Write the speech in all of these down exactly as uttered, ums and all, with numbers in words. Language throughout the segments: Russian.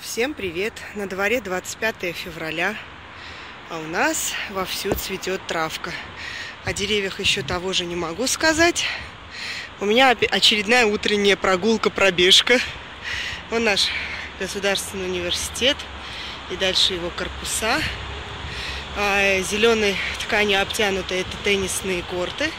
Всем привет! На дворе двадцать пятое февраля, а у нас вовсю цветет травка. О деревьях еще того же не могу сказать. У меня очередная утренняя прогулка-пробежка. Вон наш государственный университет и дальше его корпуса. Зеленой тканью обтянуты это теннисные корты.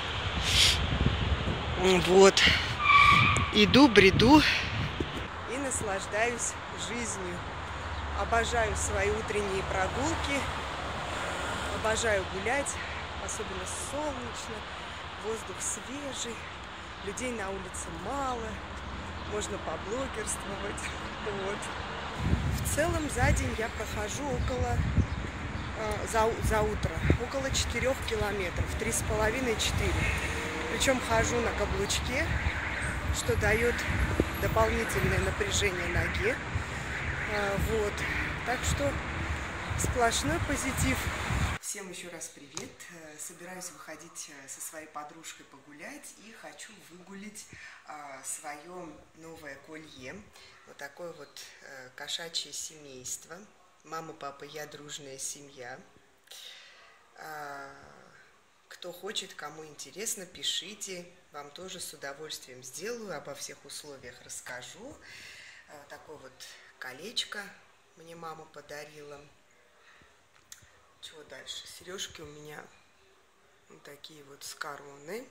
Вот. Иду, бреду и наслаждаюсь жизнью. Обожаю свои утренние прогулки. Обожаю гулять, особенно солнечно, воздух свежий, людей на улице мало, можно поблогерствовать. Вот. В целом за день я прохожу около, э, за, за утро, около четырёх километров, три с половиной-четыре. Причем хожу на каблучке, что дает дополнительное напряжение ноге. Э, вот. Так что сплошной позитив. Всем еще раз привет. Собираюсь выходить со своей подружкой погулять и хочу выгулить а, свое новое колье. Вот такое вот а, кошачье семейство. Мама, папа, я, дружная семья. А, кто хочет, кому интересно, пишите. Вам тоже с удовольствием сделаю, обо всех условиях расскажу. А, такое вот колечко мне мама подарила. Чего дальше? Сережки у меня вот такие вот с короны.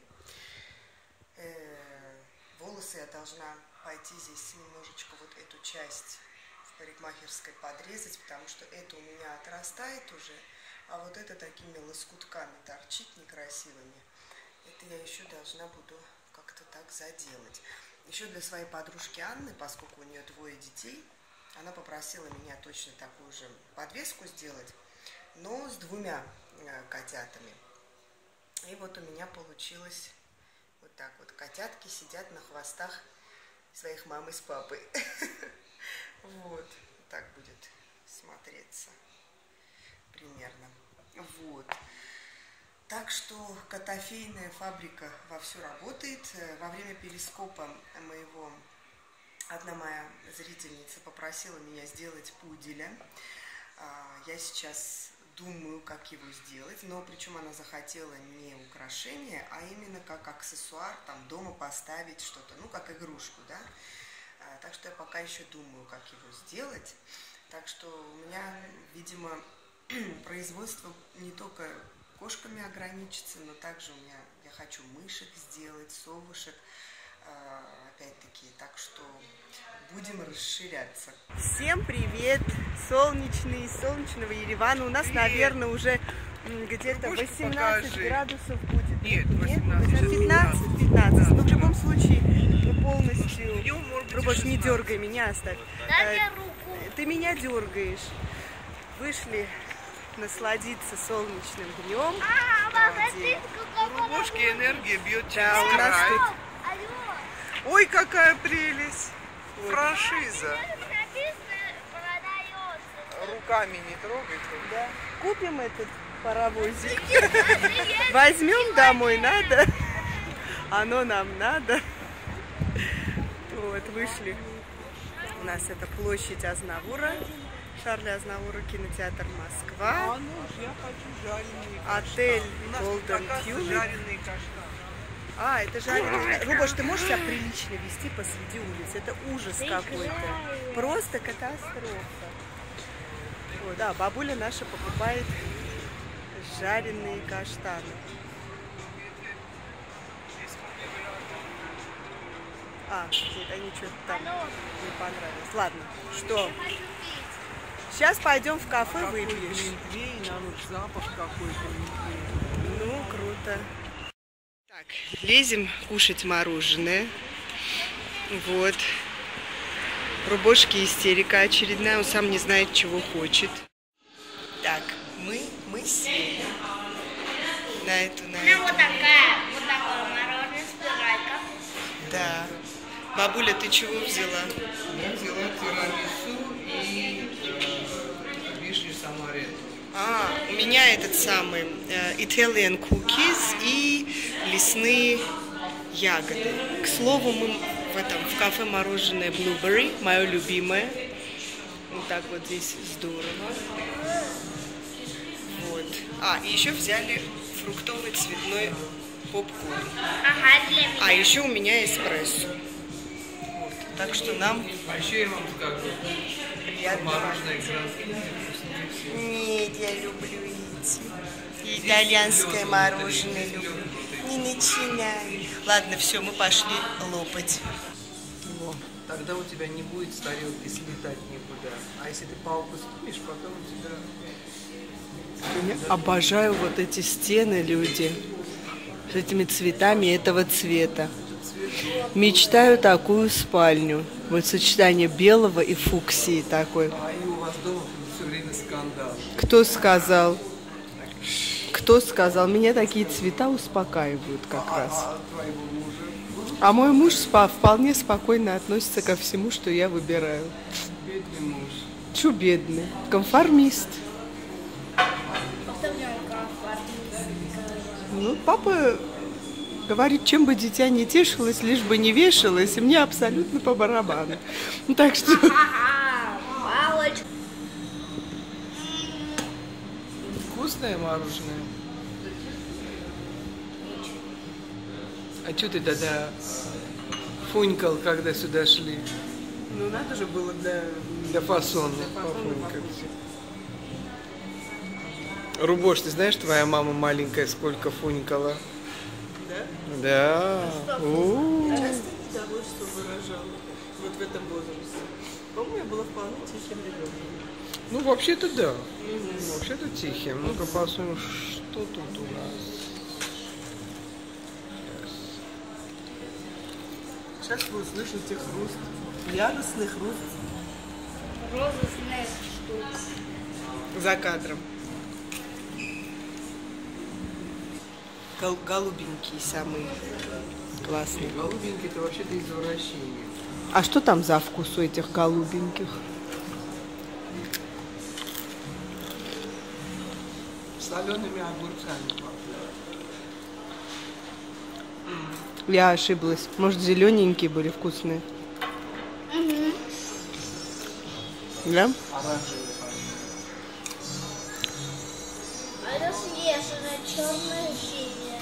Э-э, волосы я должна пойти здесь немножечко вот эту часть в парикмахерской подрезать, потому что это у меня отрастает уже, а вот это такими лоскутками торчит некрасивыми. Это я еще должна буду как-то так заделать. Еще для своей подружки Анны, поскольку у нее двое детей, она попросила меня точно такую же подвеску сделать, но с двумя э, котятами. И вот у меня получилось вот так вот. Котятки сидят на хвостах своих мамы с папой. Вот. Так будет смотреться примерно. Вот. Так что котофейная фабрика вовсю работает. Во время перископа моего одна моя зрительница попросила меня сделать пуделя. Я сейчас думаю, как его сделать, но причем она захотела не украшение, а именно как аксессуар, там дома поставить что-то, ну как игрушку, да. А, так что я пока еще думаю, как его сделать. Так что у меня, видимо, производство не только кошками ограничится, но также у меня я хочу мышек сделать, совушек, а, опять-таки, так что будем расширяться. Всем привет! Солнечный, солнечного Еревана. У нас, привет. Наверное, уже где-то восемнадцать градусов будет. Нет, восемнадцать. пятнадцать, пятнадцать. Но в любом случае мы полностью... Рубош, не дергай меня, оставь. Дай руку. Ты меня дергаешь. Вышли насладиться солнечным днем. А, Рубошки энергия бьет через да, у нас край. тут... Ой, какая прелесть! Франшиза. Руками не трогай. Да. Купим этот паровозик. Возьмем домой, надо. Оно нам надо. Вот, вышли. У нас это площадь Азнавура. Шарля Азнавура, кинотеатр Москва. Отель Golden Tulip. А, это жареный. Рубош, ты можешь себя прилично вести посреди улицы? Это ужас какой-то. Просто катастрофа. О, да, бабуля наша покупает жареные каштаны. А, нет, они что-то там не понравилось. Ладно, что? Сейчас пойдем в кафе, выпьешь. Запах какой-то. Ну, круто. Так, лезем кушать мороженое. Вот. Рубошки истерика очередная, он сам не знает, чего хочет. Так, мы, мы сели на эту, на эту. Вот такая, вот такое мороженое, спиралька. Да. Бабуля, ты чего взяла? Я взяла тирамису и э, вишню самарет. А, у меня этот самый э, Italian cookies и лесные ягоды. К слову, мы в этом в кафе мороженое Blueberry, мое любимое. Вот так вот здесь здорово. Вот. А, и еще взяли фруктовый цветной попкорн. Ага, для меня. А еще у меня эспрессо. Вот. Так что нам А еще я вам скажу, приятно. мороженое гранское вкуснее. Нет, я люблю эти. Итальянское мороженое люблю. Не начинай. Ладно, все, мы пошли лопать. Во, тогда у тебя не будет с тарелки слетать никуда. А если ты палку снимешь, потом у тебя... Обожаю вот эти стены, люди. С этими цветами этого цвета. Мечтаю такую спальню. Вот сочетание белого и фуксии такой. А и у вас дома все время скандал. Кто сказал? Кто сказал? Меня такие цвета успокаивают как раз. А твоего мужа? А мой муж спа вполне спокойно относится ко всему, что я выбираю. Бедный муж. Чу бедный? Конформист. Ну, папа говорит, чем бы дитя не тешилось, лишь бы не вешалось, и мне абсолютно по барабану. Ну, так что... Ага, палочка. Вкусное мороженое. А что ты тогда фунькал, когда сюда шли? Ну, надо же было для... Для фасона. Пофунькать. Рубош, ты знаешь, твоя мама маленькая сколько фунькала? Да? Да. У-у-у. Часто недовольство выражала вот в этом возрасте. По-моему, я была вполне тихим ребенком. Ну, вообще-то да. Вообще-то тихим. Ну-ка посмотрим, что тут у нас. Сейчас вы услышите хруст. Яростный хруст. Розовых штук. За кадром. Гол голубенькие самые классные. Голубенький — это вообще-то извращение. А что там за вкус у этих голубеньких? Солеными огурцами пахнет. Я ошиблась. Может, зелененькие были вкусные? Угу. Да? Оранжевые пахнет. А это смешанное, черное, синее.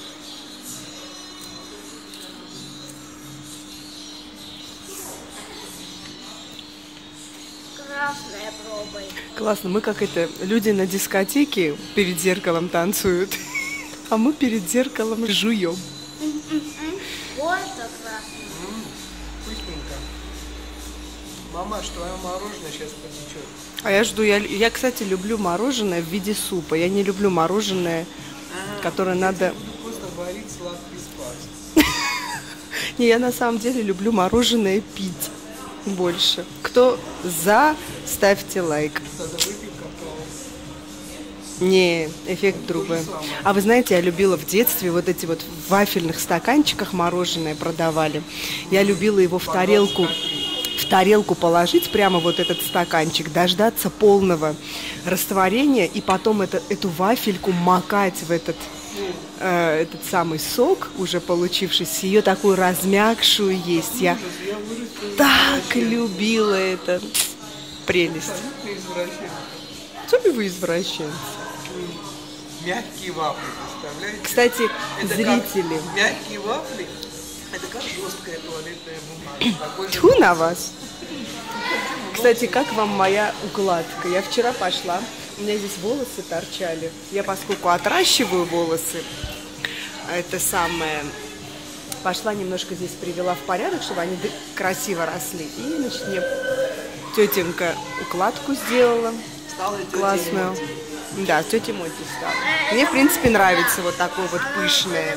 Красное пробуй. Классно. Мы как это, люди на дискотеке перед зеркалом танцуют, а мы перед зеркалом жуем. Вот это красное. М, Вкусненько. Мамаш, твое мороженое сейчас потечет. А я жду, я, я, кстати, люблю мороженое в виде супа. Я не люблю мороженое, которое надо... Вкусно варить сладкий спас. Не, я на самом деле люблю мороженое пить больше. Кто за, ставьте лайк. Надо выпить какао. Не, эффект другой. А вы знаете, я любила в детстве вот эти вот в вафельных стаканчиках мороженое продавали. Я любила его в тарелку, в тарелку положить прямо вот этот стаканчик, дождаться полного растворения и потом это, эту вафельку макать в этот, э, этот самый сок, уже получившийся, ее такую размягшую есть. Я так любила это. Прелесть. Абсолютно извращение. Что вы извращенцы? Мягкие вафли, представляете? Кстати, Это зрители, как мягкие вафли, это как жесткая туалетная бумага. Такой же тьфу на вас. Кстати, как вам моя укладка? Я вчера пошла, у меня здесь волосы торчали. Я, поскольку отращиваю волосы, это самое, пошла немножко здесь привела в порядок, чтобы они красиво росли. И, значит, мне тетенька укладку сделала классную. Да, тетя Моти стала. Мне, в принципе, нравится вот такое вот пышное.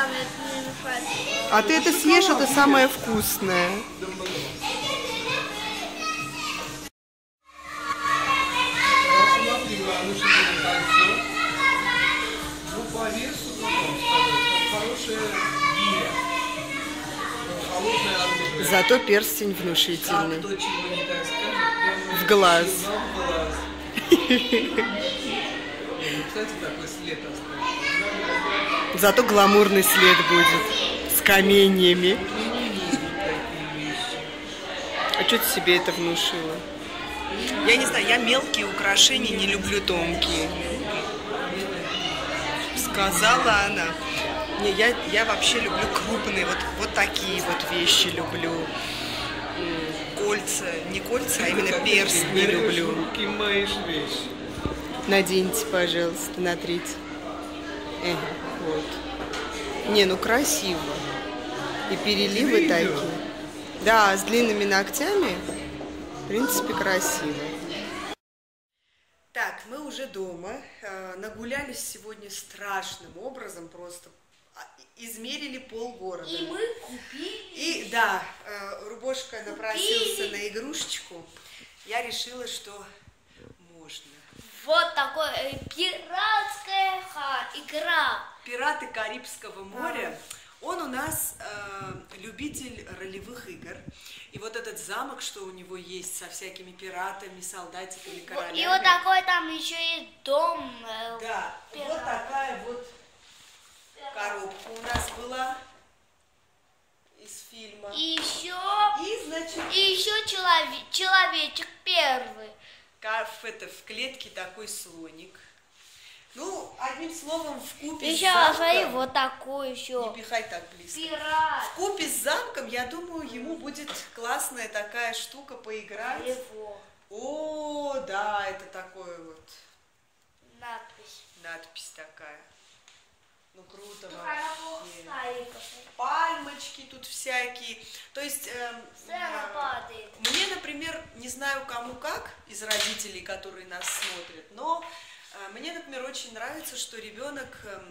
А ты это съешь, это самое вкусное. Ну, по весу, как вам сказать, как хорошая гиря. Холодное оружие. Зато перстень А внушительный. кто чего не так скажет, прямо В глаз. в глаз. Кстати, такой след оставил. Зато гламурный след будет. С каменьями. А что ты себе это внушила? Я не знаю, я мелкие украшения не люблю, тонкие. Сказала она. Не, я, я вообще люблю крупные, вот, вот такие вот вещи люблю. Кольца, не кольца, а именно перстни люблю. Руки моешь вещи. Наденьте, пожалуйста, натрите. Э, вот. Не, ну красиво. И переливы Видео? такие. Да, с длинными ногтями. В принципе, красиво. Так, мы уже дома. Нагулялись сегодня страшным образом. Просто измерили полгорода. И мы купили. И да, Рубошка напросился на игрушечку. Я решила, что можно. Вот такой э, пиратская ха, игра. Пираты Карибского моря. Он у нас э, любитель ролевых игр. И вот этот замок, что у него есть со всякими пиратами, солдатиками, королями. И вот такой там еще есть дом. Э, Да, пират. вот такая вот коробка у нас была из фильма. И еще, И, значит, и еще человек, человечек первый. в, это, в клетке такой слоник. Ну, одним словом, вкупе с Еще смотри, замком... вот такой Не еще. пихай так близко. Пират. Вкупе с замком, я думаю, ему будет классная такая штука поиграть. Его. О, да, это такой вот Надпись. надпись такая. Ну, круто Только она вообще. плохая. Пальмочки тут всякие. То есть, эм, Сцена э, падает. мне, например, не знаю кому как, из родителей, которые нас смотрят, но э, мне, например, очень нравится, что ребенок, эм,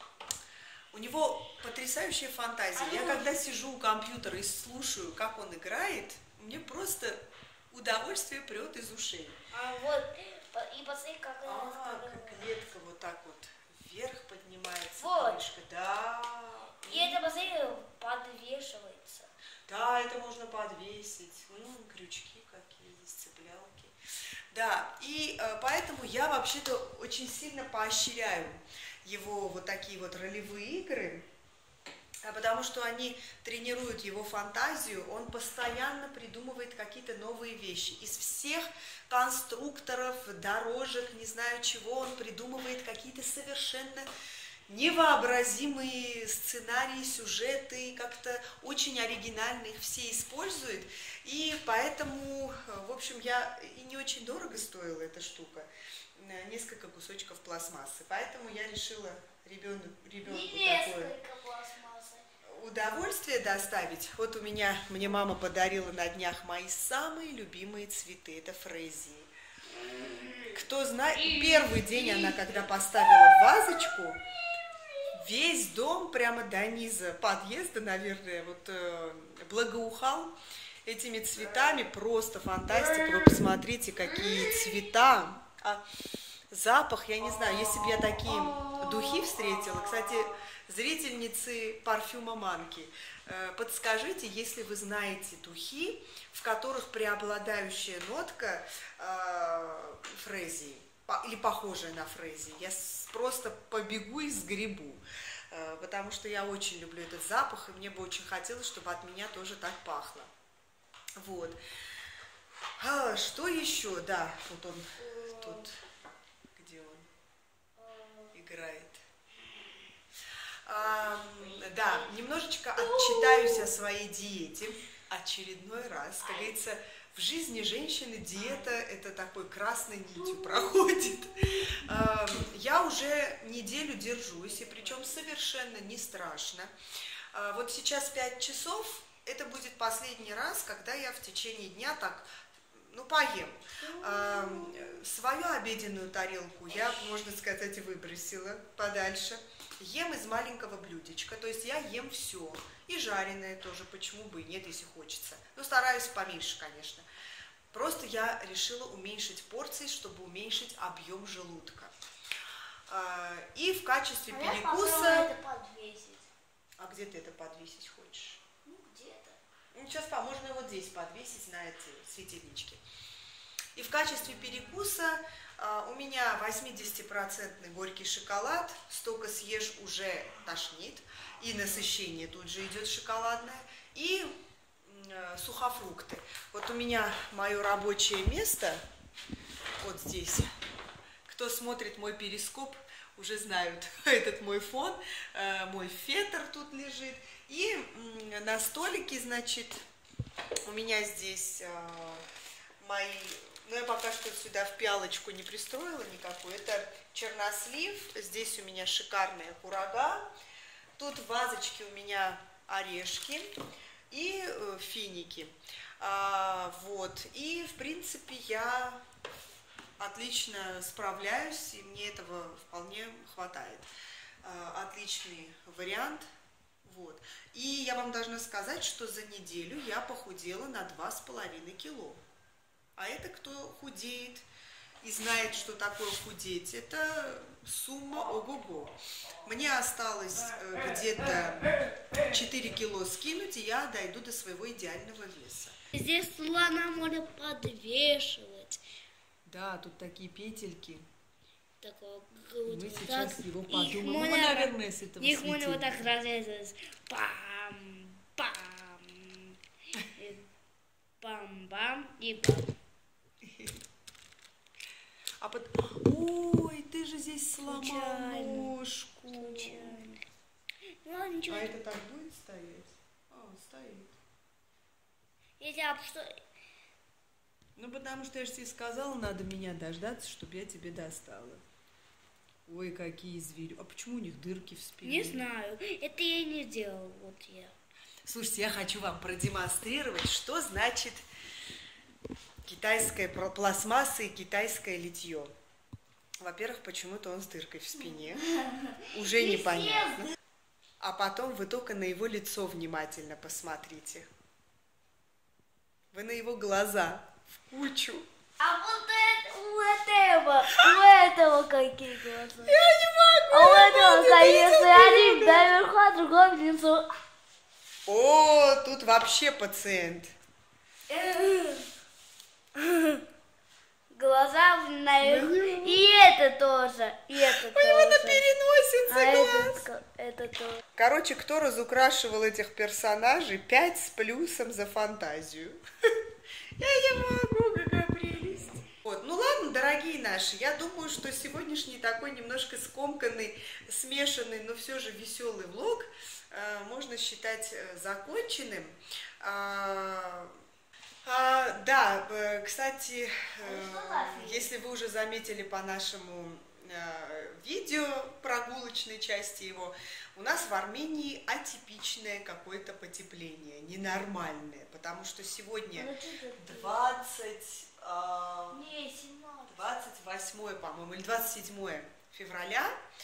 у него потрясающая фантазия. Я когда сижу у компьютера и слушаю, как он играет, мне просто удовольствие прет из ушей. А вот, и посмотри, как А, она как клетка вот так вот вверх поднимается. Вот. Крышка. Да. И это, посмотри, подвешивается. Да, это можно подвесить. М, крючки какие здесь, цеплялки. Да, и э, поэтому я вообще-то очень сильно поощряю его вот такие вот ролевые игры, а потому что они тренируют его фантазию, он постоянно придумывает какие-то новые вещи. Из всех конструкторов, дорожек, не знаю чего, он придумывает какие-то совершенно невообразимые сценарии, сюжеты, как-то очень оригинально их все используют. И поэтому, в общем, я и не очень дорого стоила эта штука, несколько кусочков пластмассы. Поэтому я решила ребенку, ребенку такое удовольствие доставить. Вот у меня, мне мама подарила на днях мои самые любимые цветы. Это фрезии. Кто знает, первый день она, когда поставила вазочку, весь дом прямо до низа подъезда, наверное, вот э, благоухал этими цветами. Просто фантастика. Вы посмотрите, какие цвета. А запах, я не знаю, если бы я такие духи встретила. Кстати, зрительницы парфюма Манки, э, подскажите, если вы знаете духи, в которых преобладающая нотка э, фрезии, по, или похожая на фрезии. Я с, просто побегу и сгребу, э, потому что я очень люблю этот запах, и мне бы очень хотелось, чтобы от меня тоже так пахло. Вот. А, что еще? Да, вот он тут, где он играет. А, да, немножечко отчитаюсь о своей диете. Очередной раз, как говорится, в жизни женщины диета это такой красной нитью проходит. А, я уже неделю держусь, и причем совершенно не страшно. А, вот сейчас пять часов, это будет последний раз, когда я в течение дня так, ну, поем. А, свою обеденную тарелку я, можно сказать, выбросила подальше. Ем из маленького блюдечка, то есть я ем все. И жареное тоже, почему бы и нет, если хочется. Но стараюсь поменьше, конечно. Просто я решила уменьшить порции, чтобы уменьшить объем желудка. И в качестве А перекуса... это подвесить. А где ты это подвесить хочешь? Ну, где-то. Ну, сейчас можно вот здесь подвесить на эти светильнички. И в качестве перекуса а, у меня восьмидесятипроцентный горький шоколад. Столько съешь, уже тошнит. И насыщение тут же идет шоколадное. И э, сухофрукты. Вот у меня мое рабочее место вот здесь. Кто смотрит мой перископ, уже знают этот мой фон. Э, мой фетр тут лежит. И э, на столике, значит, у меня здесь э, мои... Но я пока что сюда в пиалочку не пристроила никакую. Это чернослив. Здесь у меня шикарная курага. Тут в вазочке у меня орешки и э, финики. А, вот. И, в принципе, я отлично справляюсь, и мне этого вполне хватает. А, отличный вариант. Вот. И я вам должна сказать, что за неделю я похудела на два с половиной кило. А это кто худеет и знает, что такое худеть, это сумма ого-го. Мне осталось э, где-то четыре кило скинуть, и я дойду до своего идеального веса. Здесь слона можно подвешивать. Да, тут такие петельки. Такого, Мы вот сейчас так. его Их подумаем. Ну, можно- мы, наверное, с этого Их можно вот светильника. так разрезать. Пам, пам, и пам-бам, и пам. А под... Ой, ты же здесь сломал Случайно. ножку. Случайно. Ну ладно, ничего. А это так будет стоять? А, стоит. Если об что... Ну, потому что я же тебе сказала, надо меня дождаться, чтобы я тебе достала. Ой, какие звери. А почему у них дырки в спине? Не знаю. Это я не делала. Вот я. Слушайте, я хочу вам продемонстрировать, что значит китайская пла- пластмасса и китайское литье. Во-первых, почему-то он с дыркой в спине. Уже непонятно. А потом вы только на его лицо внимательно посмотрите. Вы на его глаза в кучу. А вот это, у этого, у этого какие глаза. Я не могу! А у я этого, не конечно, видела. один наверху, а другой внизу. О, тут вообще пациент. Глаза наверху. И это тоже. И это У него на тоже. переносице А глаз. этот, ко- это тоже. Короче, кто разукрашивал этих персонажей, пять с плюсом за фантазию. Я не могу, какая прелесть. Вот, ну ладно, дорогие наши, я думаю, что сегодняшний такой немножко скомканный, смешанный, но все же веселый влог э, можно считать э, законченным. А, а, да, э, кстати, э, если вы уже заметили по нашему э, видео, прогулочной части его, у нас в Армении атипичное какое-то потепление, ненормальное, потому что сегодня двадцать, а, Не, семнадцать. двадцать восьмое, по-моему, или двадцать седьмое февраля,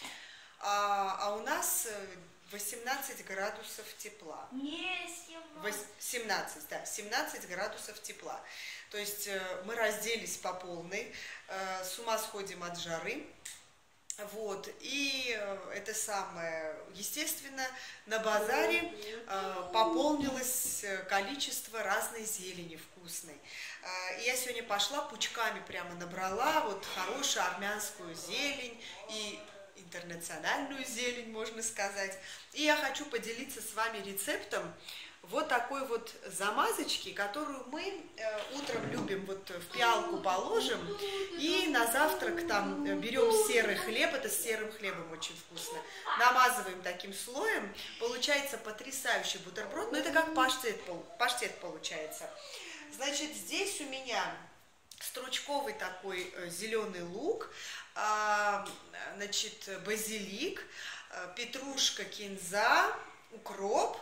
а, а у нас э, восемнадцать градусов тепла. Не, Вось- семнадцать. семнадцать, да, семнадцать градусов тепла. То есть э, мы разделись по полной, э, с ума сходим от жары. Вот, и э, это самое, естественно, на базаре э, пополнилось э, количество разной зелени вкусной. Э, и я сегодня пошла пучками прямо набрала вот хорошую армянскую зелень и интернациональную зелень, можно сказать. И я хочу поделиться с вами рецептом вот такой вот замазочки, которую мы э, утром любим вот в пиалку положим и на завтрак там э, берем серый хлеб, это с серым хлебом очень вкусно, намазываем таким слоем, получается потрясающий бутерброд, но это как паштет, пол- паштет получается. Значит, здесь у меня стручковый такой э, зеленый лук, а, значит, базилик, э, петрушка, кинза, укроп.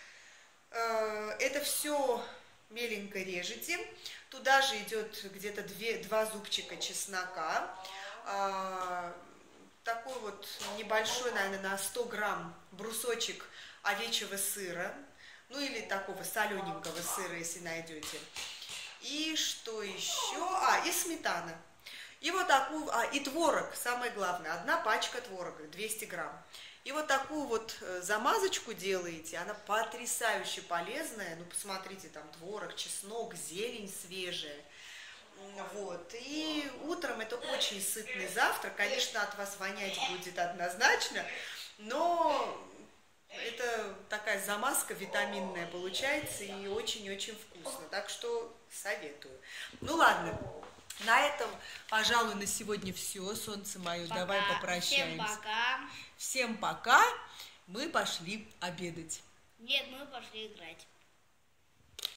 Это все меленько режете. Туда же идет где-то два зубчика чеснока. Такой вот небольшой, наверное, на сто грамм брусочек овечьего сыра. Ну или такого солененького сыра, если найдете. И что еще? А, и сметана. И вот такую, а, и творог, самое главное, одна пачка творога, двести грамм. И вот такую вот замазочку делаете, она потрясающе полезная. Ну, посмотрите, там творог, чеснок, зелень свежая. Вот. И утром это очень сытный завтрак. Конечно, от вас вонять будет однозначно, но Это такая замазка витаминная получается и очень-очень вкусно. Так что советую. Ну ладно, на этом, пожалуй, на сегодня все. Солнце мое, Пока. давай попрощаемся. Всем пока. Всем пока. Мы пошли обедать. Нет, мы пошли играть.